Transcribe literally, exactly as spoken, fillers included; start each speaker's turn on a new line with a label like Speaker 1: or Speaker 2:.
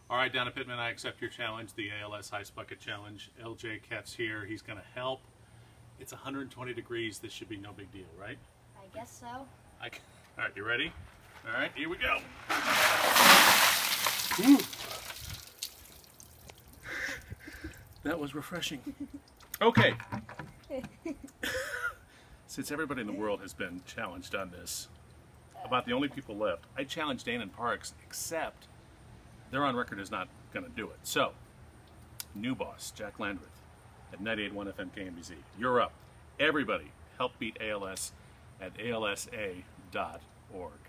Speaker 1: All right, Donna Pitman, I accept your challenge, the A L S Ice Bucket Challenge. L J Ketz here. He's going to help. It's one hundred twenty degrees. This should be no big deal, right?
Speaker 2: I guess so.
Speaker 1: I, all right, you ready? All right, here we go. Ooh. That was refreshing. Okay. Since everybody in the world has been challenged on this, about the only people left, I challenged Dana and Parks, except they're on record as not going to do it. So, new boss, Jack Landreth, at ninety-eight point one F M K M B C. You're up. Everybody, help beat A L S at A L S A dot org.